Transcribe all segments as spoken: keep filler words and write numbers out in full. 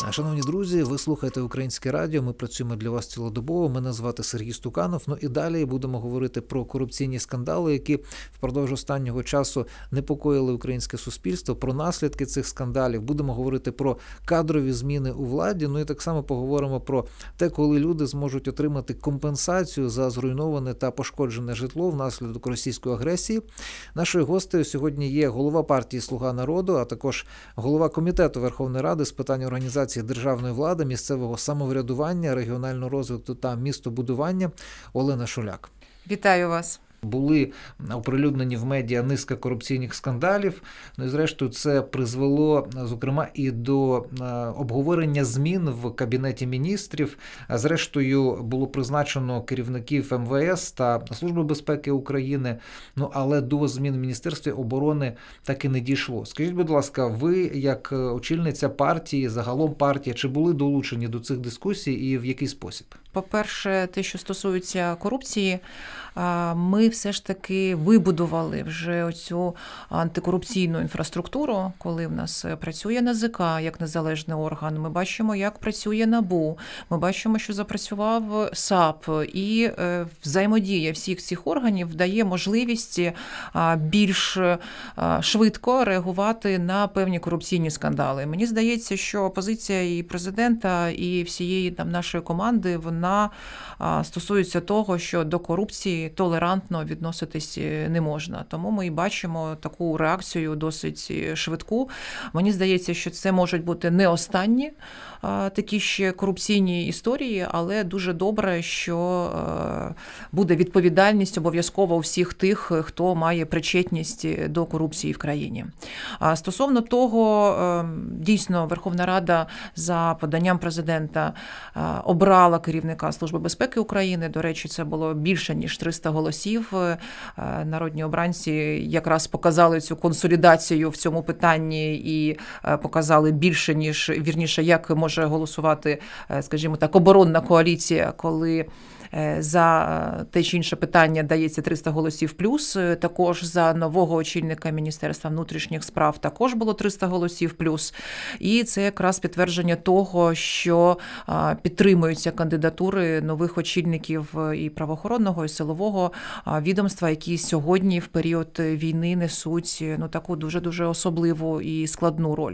Шановні друзі, ви слухаєте Українське радіо, ми працюємо для вас цілодобово, мене звати Сергій Стуканов. Ну і далі будемо говорити про корупційні скандали, які впродовж останнього часу непокоїли українське суспільство, про наслідки цих скандалів. Будемо говорити про кадрові зміни у владі, ну і так само поговоримо про те, коли люди зможуть отримати компенсацію за зруйноване та пошкоджене житло внаслідок російської агресії. Нашою гостею сьогодні є голова партії «Слуга народу», а також голова комітету Верховної Ради з питань організації державної влади, місцевого самоврядування, регіонального розвитку та містобудування Олена Шуляк. Вітаю вас. Були оприлюднені в медіа низка корупційних скандалів. Ну і зрештою це призвело, зокрема, і до обговорення змін в Кабінеті міністрів. Зрештою було призначено керівників ем ве ес та Служби безпеки України, ну але до змін в Міністерстві оборони так і не дійшло. Скажіть, будь ласка, ви як очільниця партії, загалом партія, чи були долучені до цих дискусій і в який спосіб? По-перше, те, що стосується корупції, ми все ж таки вибудували вже оцю антикорупційну інфраструктуру, коли в нас працює ен зе ка як незалежний орган, ми бачимо, як працює ен а бе у, ми бачимо, що запрацював САП, і взаємодія всіх цих органів дає можливість більш швидко реагувати на певні корупційні скандали. Мені здається, що позиція і президента, і всієї там нашої команди, вона стосується того, що до корупції толерантно відноситись не можна. Тому ми і бачимо таку реакцію досить швидку. Мені здається, що це можуть бути не останні такі ще корупційні історії, але дуже добре, що буде відповідальність обов'язково у всіх тих, хто має причетність до корупції в країні. А стосовно того, дійсно, Верховна Рада за поданням президента обрала керівника Служби безпеки України. До речі, це було більше, ніж триста голосів. Народні обранці якраз показали цю консолідацію в цьому питанні і показали більше, ніж, вірніше, як може голосувати, скажімо так, оборонна коаліція, коли за те чи інше питання дається триста голосів плюс. Також за нового очільника Міністерства внутрішніх справ також було триста голосів плюс. І це якраз підтвердження того, що підтримуються кандидатури нових очільників і правоохоронного, і силового відомства, які сьогодні в період війни несуть ну, таку дуже-дуже особливу і складну роль.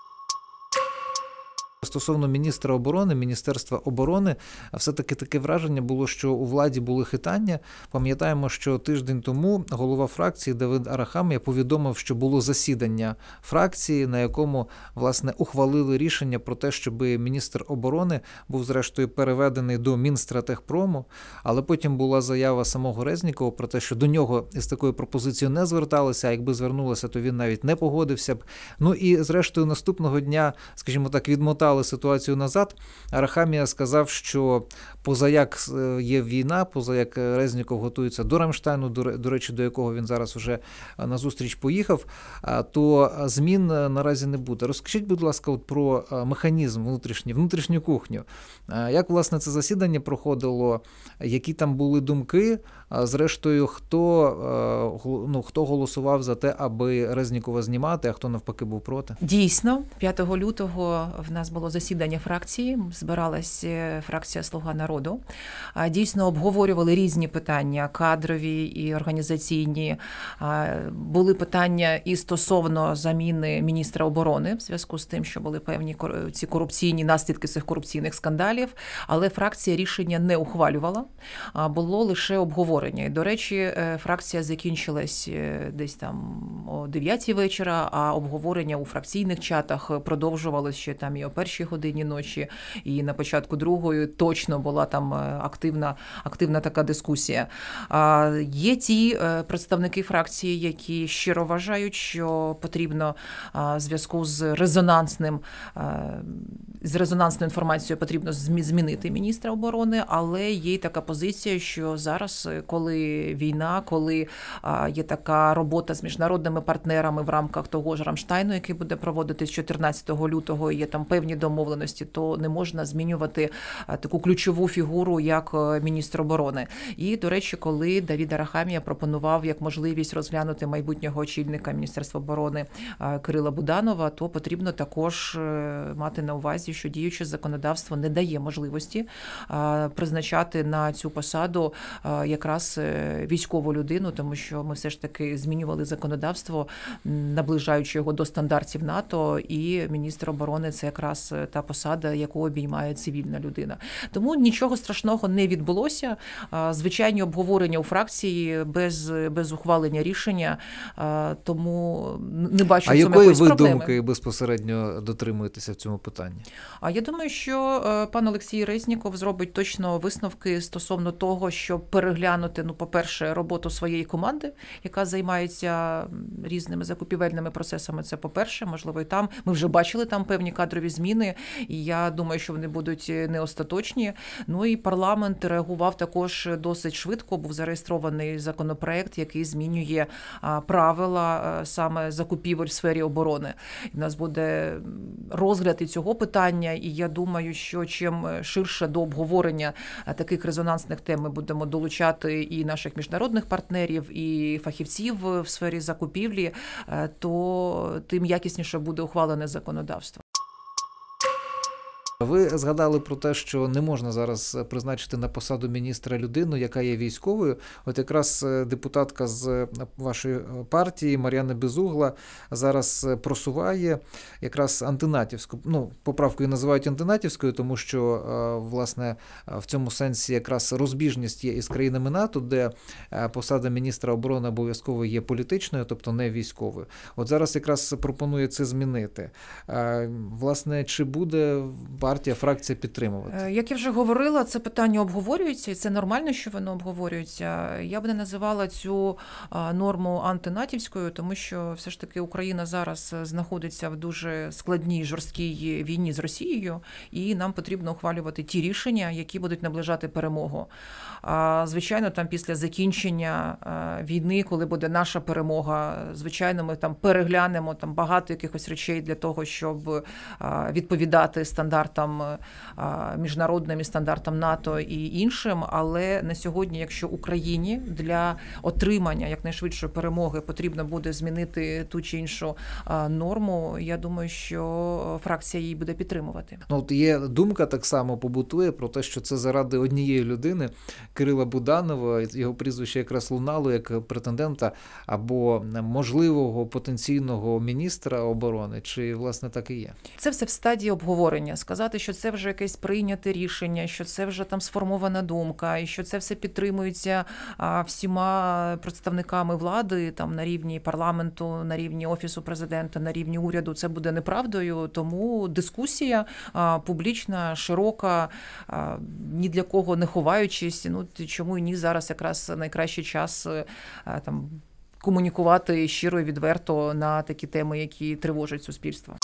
Стосовно міністра оборони, Міністерства оборони, все-таки таке враження було, що у владі були хитання. Пам'ятаємо, що тиждень тому голова фракції Давид Арахамія повідомив, що було засідання фракції, на якому, власне, ухвалили рішення про те, щоб міністр оборони був, зрештою, переведений до Мінстратегпрому, але потім була заява самого Резнікова про те, що до нього із такою пропозицією не зверталися, а якби звернулися, то він навіть не погодився б. Ну і, зрештою, наступного дня, скажімо так, відмотали ситуацію назад. Арахамія сказав, що позаяк є війна, позаяк Резніков готується до Рамштайну, до, до речі, до якого він зараз вже на зустріч поїхав, то змін наразі не буде. Розкажіть, будь ласка, от про механізм внутрішній, внутрішню кухню. Як, власне, це засідання проходило, які там були думки, зрештою, хто, ну, хто голосував за те, аби Резнікова знімати, а хто навпаки був проти? Дійсно, п'ятого лютого в нас було засідання фракції, збиралась фракція «Слуга народу». Дійсно, обговорювали різні питання, кадрові і організаційні. Були питання і стосовно заміни міністра оборони, в зв'язку з тим, що були певні ці корупційні наслідки цих корупційних скандалів, але фракція рішення не ухвалювала, було лише обговорення. І, до речі, фракція закінчилась десь там о дев'ятій вечора, а обговорення у фракційних чатах продовжувалося ще там і о першій годині ночі, і на початку другої точно була там активна, активна така дискусія. Є ті представники фракції, які щиро вважають, що потрібно в зв'язку з резонансним, з резонансною інформацією потрібно змінити міністра оборони, але є така позиція, що зараз, коли війна, коли є така робота з міжнародними партнерами в рамках того ж Рамштайну, який буде проводитись чотирнадцятого лютого, і є там певні домовленості, то не можна змінювати таку ключову фігуру, як міністр оборони. І, до речі, коли Давид Арахамія пропонував як можливість розглянути майбутнього очільника Міністерства оборони Кирила Буданова, то потрібно також мати на увазі, ситуацію, що діюче законодавство не дає можливості призначати на цю посаду якраз військову людину, тому що ми все ж таки змінювали законодавство, наближаючи його до стандартів НАТО, і міністр оборони – це якраз та посада, яку обіймає цивільна людина. Тому нічого страшного не відбулося. Звичайні обговорення у фракції без, без ухвалення рішення, тому не бачу а в цьому А якоїсь якої ви проблеми. думки безпосередньо дотримуєтеся в цьому питанні? А я думаю, що пан Олексій Резніков зробить точно висновки стосовно того, щоб переглянути, ну, по-перше, роботу своєї команди, яка займається різними закупівельними процесами. Це по-перше, можливо, і там. Ми вже бачили там певні кадрові зміни, і я думаю, що вони будуть не остаточні. Ну і парламент реагував також досить швидко, був зареєстрований законопроект, який змінює правила саме закупівель в сфері оборони. У нас буде розгляд і цього питання, і я думаю, що чим ширше до обговорення таких резонансних тем ми будемо долучати і наших міжнародних партнерів, і фахівців в сфері закупівлі, то тим якісніше буде ухвалене законодавство. Ви згадали про те, що не можна зараз призначити на посаду міністра людину, яка є військовою. От якраз депутатка з вашої партії Мар'яна Безугла зараз просуває якраз антинатівську, ну, поправку її називають антинатівською, тому що, власне, в цьому сенсі якраз розбіжність є із країнами НАТО, де посада міністра оборони обов'язково є політичною, тобто не військовою. От зараз якраз пропонує це змінити. Власне, чи буде партія, фракція підтримувати? Як я вже говорила, це питання обговорюється, і це нормально, що воно обговорюється. Я б не називала цю норму антинатівською, тому що все ж таки Україна зараз знаходиться в дуже складній, жорсткій війні з Росією, і нам потрібно ухвалювати ті рішення, які будуть наближати перемогу. Звичайно, там після закінчення війни, коли буде наша перемога, звичайно, ми там переглянемо там багато якихось речей для того, щоб відповідати стандартам міжнародним і стандартам НАТО і іншим, але на сьогодні, якщо Україні для отримання якнайшвидшої перемоги потрібно буде змінити ту чи іншу норму, я думаю, що фракція її буде підтримувати. Ну, от є думка так само побутує про те, що це заради однієї людини, Кирила Буданова, його прізвище якраз лунало як претендента або можливого потенційного міністра оборони, чи, власне, так і є? Це все в стадії обговорення. Сказати, що це вже якесь прийняте рішення, що це вже там сформована думка, і що це все підтримується всіма представниками влади там на рівні парламенту, на рівні Офісу президента, на рівні уряду, це буде неправдою. Тому дискусія публічна, широка, ні для кого не ховаючись. Ну, чому і ні, зараз якраз найкращий час там комунікувати щиро і відверто на такі теми, які тривожать суспільство.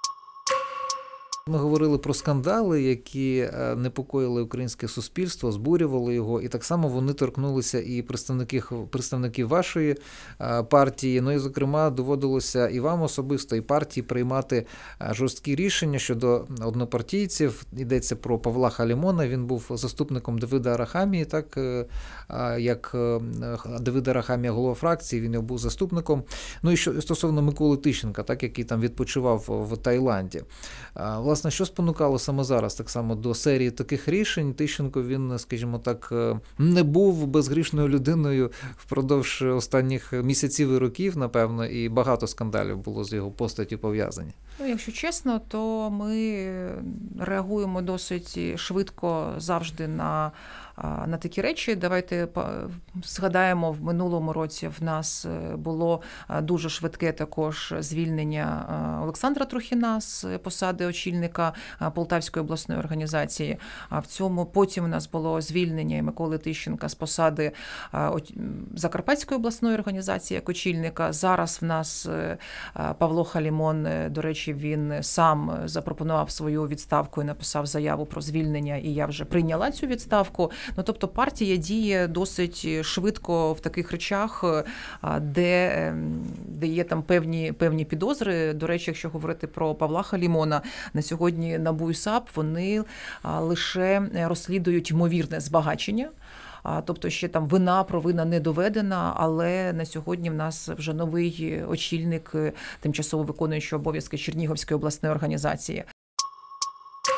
Ми говорили про скандали, які непокоїли українське суспільство, збурювали його, і так само вони торкнулися і представників, представників вашої партії. Ну і, зокрема, доводилося і вам особисто, і партії приймати жорсткі рішення щодо однопартійців. Йдеться про Павла Халімона, він був заступником Давида Арахамії, так, як Давид Арахамія, голова фракції, він його був заступником. Ну і що стосовно Миколи Тищенка, так, який там відпочивав в Таїланді. Власне, що спонукало саме зараз так само до серії таких рішень? Тищенко, він, скажімо так, не був безгрішною людиною впродовж останніх місяців і років, напевно, і багато скандалів було з його постаттю пов'язані. Ну, якщо чесно, то ми реагуємо досить швидко завжди на на такі речі. Давайте згадаємо, в минулому році в нас було дуже швидке також звільнення Олександра Трухіна з посади очільника Полтавської обласної організації. А в цьому потім у нас було звільнення Миколи Тищенка з посади Закарпатської обласної організації як очільника. Зараз в нас Павло Халімон, до речі, він сам запропонував свою відставку і написав заяву про звільнення, і я вже прийняла цю відставку. Ну, тобто партія діє досить швидко в таких речах, де, де є там певні, певні підозри. До речі, якщо говорити про Павла Халімона, на сьогодні НАБУ і САП, вони лише розслідують ймовірне збагачення. Тобто ще там вина, провина не доведена, але на сьогодні в нас вже новий очільник, тимчасово виконуючий обов'язки Чернігівської обласної організації.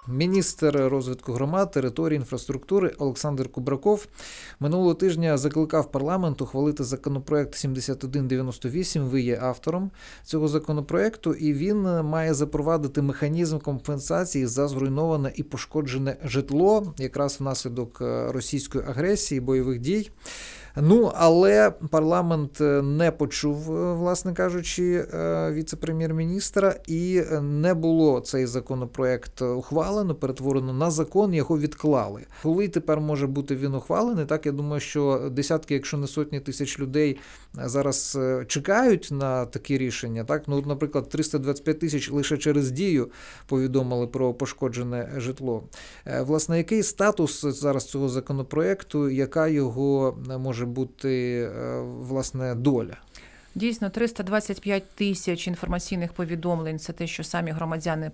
Міністр розвитку громад, території, інфраструктури Олександр Кубраков минулого тижня закликав парламент ухвалити законопроект сімдесят один дев'яносто вісім. Ви є автором цього законопроекту, і він має запровадити механізм компенсації за зруйноване і пошкоджене житло, якраз внаслідок російської агресії, бойових дій. Ну, але парламент не почув, власне кажучи, віце-прем'єр-міністра, і не було цей законопроект ухвалено, перетворено на закон, його відклали. Коли тепер може бути він ухвалений, так, я думаю, що десятки, якщо не сотні тисяч людей зараз чекають на такі рішення, так, ну, наприклад, триста двадцять п'ять тисяч лише через Дію повідомили про пошкоджене житло. Власне, який статус зараз цього законопроекту, яка його може бути, власне, доля? Дійсно, триста двадцять п'ять тисяч інформаційних повідомлень – це те, що самі громадяни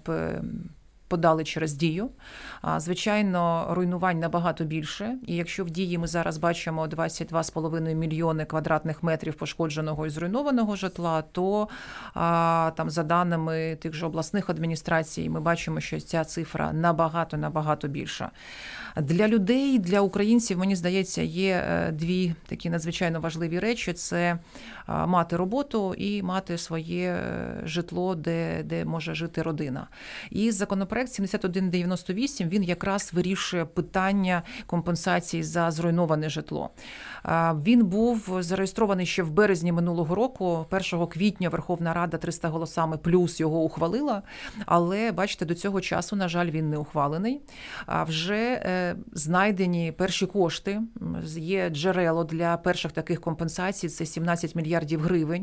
подали через Дію. Звичайно, руйнувань набагато більше. І якщо в Дії ми зараз бачимо двадцять два з половиною мільйони квадратних метрів пошкодженого і зруйнованого житла, то там, за даними тих же обласних адміністрацій, ми бачимо, що ця цифра набагато-набагато більша. Для людей, для українців, мені здається, є дві такі надзвичайно важливі речі. Це мати роботу і мати своє житло, де, де може жити родина. І законопроект сімдесят один дев'яносто вісім, він якраз вирішує питання компенсації за зруйноване житло. Він був зареєстрований ще в березні минулого року. першого квітня Верховна Рада триста голосами плюс його ухвалила, але, бачите, до цього часу, на жаль, він не ухвалений. А вже знайдені перші кошти, є джерело для перших таких компенсацій, це сімнадцять мільярдів гривень.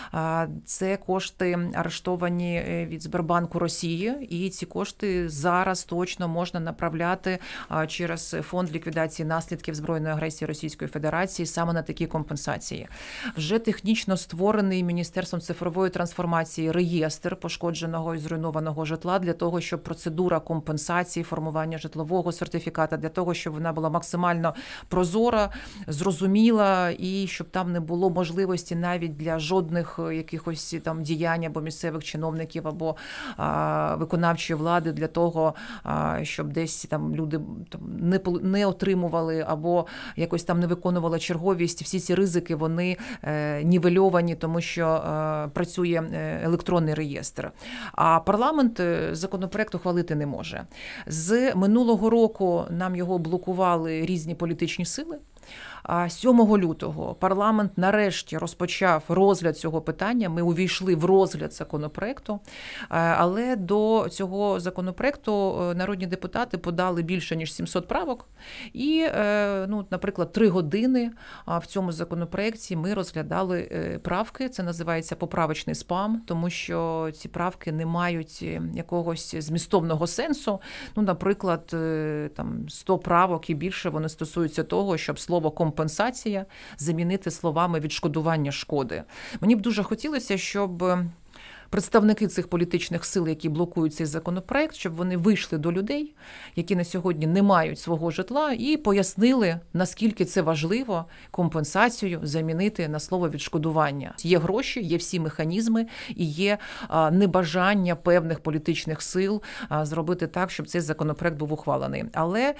Це кошти арештовані від Сбербанку Росії, і ці кошти зараз точно можна направляти через фонд ліквідації наслідків збройної агресії Російської Федерації саме на такі компенсації. Вже технічно створений Міністерством цифрової трансформації реєстр пошкодженого і зруйнованого житла для того, щоб процедура компенсації, формування житлового сертифіката, для того, щоб вона була максимально прозора, зрозуміла і щоб там не було можливості навіть для жодних якихось там діянь або місцевих чиновників, або а, виконавчої влади для того, а, щоб десь там люди там, не, не отримували або якось там не виконували черговість. Всі ці ризики, вони е, нівельовані, тому що е, працює електронний реєстр. А парламент законопроект ухвалити не може. З минулого року нам його блокували різні політичні сили. сьомого лютого парламент нарешті розпочав розгляд цього питання. Ми увійшли в розгляд законопроекту, але до цього законопроекту народні депутати подали більше ніж сімсот правок. І, ну, наприклад, три години в цьому законопроекті ми розглядали правки. Це називається поправочний спам, тому що ці правки не мають якогось змістовного сенсу. Ну, наприклад, там сто правок і більше вони стосуються того, щоб слово компенсація замінити словами відшкодування шкоди. Мені б дуже хотілося, щоб представники цих політичних сил, які блокують цей законопроект, щоб вони вийшли до людей, які на сьогодні не мають свого житла, і пояснили, наскільки це важливо компенсацію замінити на слово відшкодування. Є гроші, є всі механізми і є небажання певних політичних сил зробити так, щоб цей законопроект був ухвалений. Але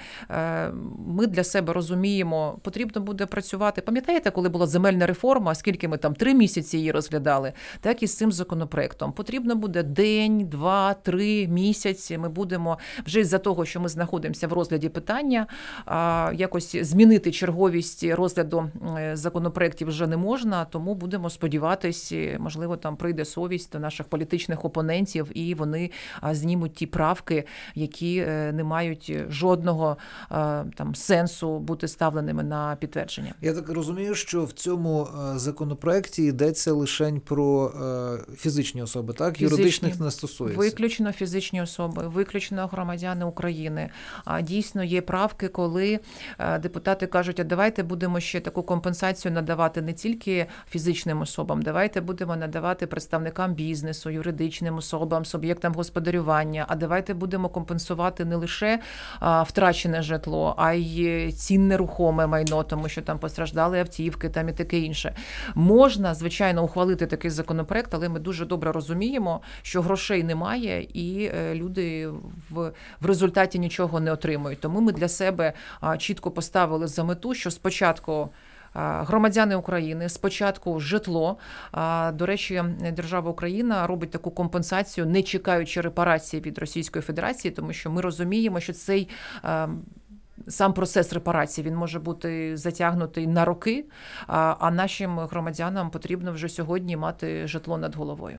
ми для себе розуміємо, потрібно буде працювати. Пам'ятаєте, коли була земельна реформа, скільки ми там три місяці її розглядали, так і з цим законопроектом. Потрібно буде день, два, три місяці. Ми будемо вже з-за того, що ми знаходимося в розгляді питання, якось змінити черговість розгляду законопроєктів вже не можна, тому будемо сподіватись, можливо, там прийде совість до наших політичних опонентів і вони знімуть ті правки, які не мають жодного там сенсу бути ставленими на підтвердження. Я так розумію, що в цьому законопроекті йдеться лише про фізичні особи. Так, фізичні, юридичних не стосується. Виключно фізичні особи, виключно громадяни України. А дійсно є правки, коли депутати кажуть, а давайте будемо ще таку компенсацію надавати не тільки фізичним особам, давайте будемо надавати представникам бізнесу, юридичним особам, суб'єктам господарювання, а давайте будемо компенсувати не лише втрачене житло, а й цінне рухоме майно, тому що там постраждали автівки там і таке інше. Можна, звичайно, ухвалити такий законопроект, але ми дуже добре розуміємо, розуміємо, що грошей немає і люди в, в результаті нічого не отримують. Тому ми для себе чітко поставили за мету, що спочатку громадяни України, спочатку житло. До речі, держава Україна робить таку компенсацію, не чекаючи репарації від Російської Федерації, тому що ми розуміємо, що цей сам процес репарації, він може бути затягнутий на роки, а нашим громадянам потрібно вже сьогодні мати житло над головою.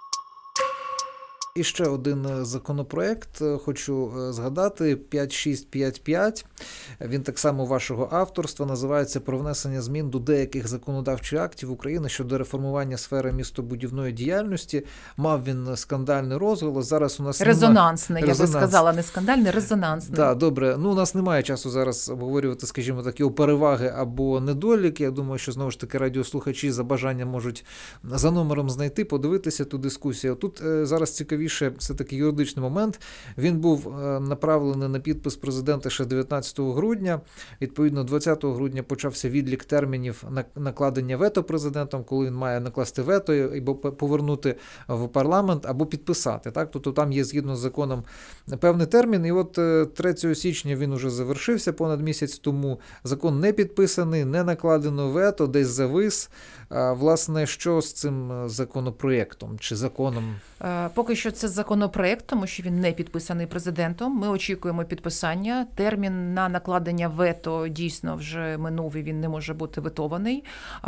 І ще один законопроект хочу згадати, п'ять шість п'ять п'ять. Він так само вашого авторства, називається «Про внесення змін до деяких законодавчих актів України щодо реформування сфери містобудівної діяльності». Мав він скандальний розголос. Зараз у нас резонансний, немає... я би сказала, не скандальний, резонансний. Так, добре. Ну, у нас немає часу зараз обговорювати, скажімо так, його переваги або недоліки. Я думаю, що, знову ж таки, радіослухачі за бажанням можуть за номером знайти, подивитися ту дискусію. Тут зараз цікаві все-таки юридичний момент. Він був направлений на підпис президента ще дев'ятнадцятого грудня. Відповідно, двадцятого грудня почався відлік термінів накладення вето президентом, коли він має накласти вето або повернути в парламент, або підписати. Так? Тобто там є згідно з законом певний термін. І от третього січня він уже завершився понад місяць тому. Закон не підписаний, не накладено вето, десь завис. Власне, що з цим законопроєктом чи законом? Поки що це законопроєкт, тому що він не підписаний президентом. Ми очікуємо підписання. Термін на накладення вето дійсно вже минув і він не може бути ветований.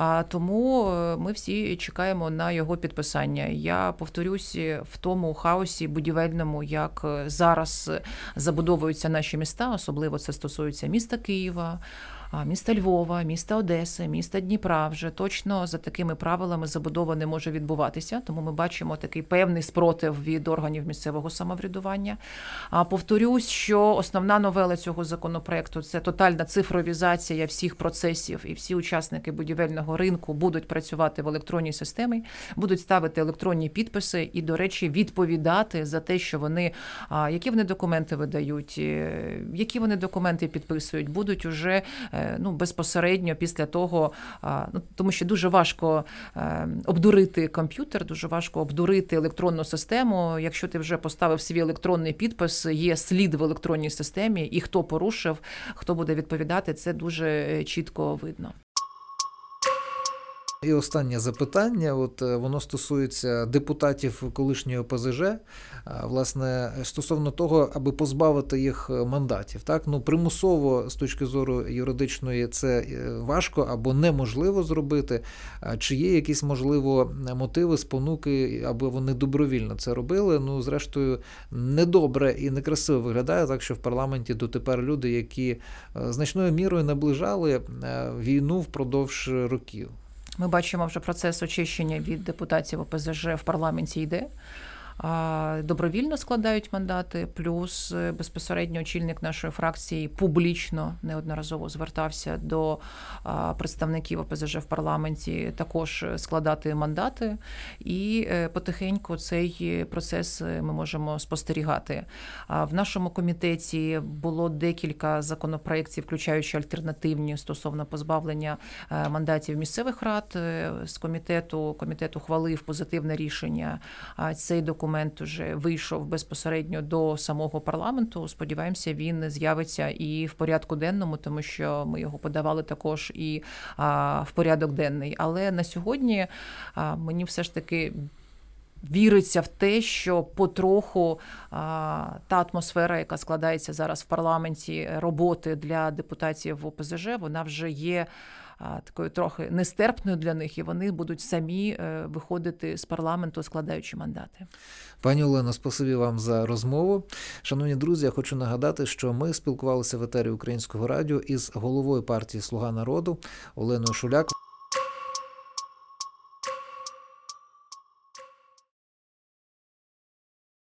Тому ми всі чекаємо на його підписання. Я повторюсь, в тому хаосі будівельному, як зараз забудовуються наші міста, особливо це стосується міста Києва, міста Львова, міста Одеси, міста Дніпра, вже точно за такими правилами забудова не може відбуватися, тому ми бачимо такий певний спротив від органів місцевого самоврядування. Повторюсь, що основна новела цього законопроекту – це тотальна цифровізація всіх процесів, і всі учасники будівельного ринку будуть працювати в електронній системі, будуть ставити електронні підписи і, до речі, відповідати за те, що вони, які вони документи видають, які вони документи підписують, будуть уже ну, безпосередньо після того, ну, тому що дуже важко обдурити комп'ютер, дуже важко обдурити електронну систему. Якщо ти вже поставив свій електронний підпис, є слід в електронній системі, і хто порушив, хто буде відповідати, це дуже чітко видно. І останнє запитання, от воно стосується депутатів колишньої О Пе Зе Же, власне, стосовно того, аби позбавити їх мандатів. Так? Ну, примусово, з точки зору юридичної, це важко або неможливо зробити. Чи є якісь, можливо, мотиви, спонуки, аби вони добровільно це робили? Ну, зрештою, недобре і некрасиво виглядає так, що в парламенті дотепер люди, які значною мірою наближали війну впродовж років. Ми бачимо вже процес очищення від депутатів О Пе Зе Же в парламенті йде. Добровільно складають мандати, плюс безпосередньо очільник нашої фракції публічно неодноразово звертався до представників О Пе Зе Же в парламенті також складати мандати, і потихеньку цей процес ми можемо спостерігати. В нашому комітеті було декілька законопроєктів, включаючи альтернативні стосовно позбавлення мандатів місцевих рад. З комітету, комітет ухвалив позитивне рішення. Цей документ Документ вже вийшов безпосередньо до самого парламенту. Сподіваємося, він з'явиться і в порядку денному, тому що ми його подавали також і а, в порядок денний. Але на сьогодні а, мені все ж таки віриться в те, що потроху а, та атмосфера, яка складається зараз в парламенті, роботи для депутатів О Пе Зе Же, вона вже є такою трохи нестерпною для них, і вони будуть самі виходити з парламенту, складаючи мандати. Пані Олено, спасибі вам за розмову. Шановні друзі, я хочу нагадати, що ми спілкувалися в етері Українського радіо із головою партії «Слуга народу» Оленою Шуляк.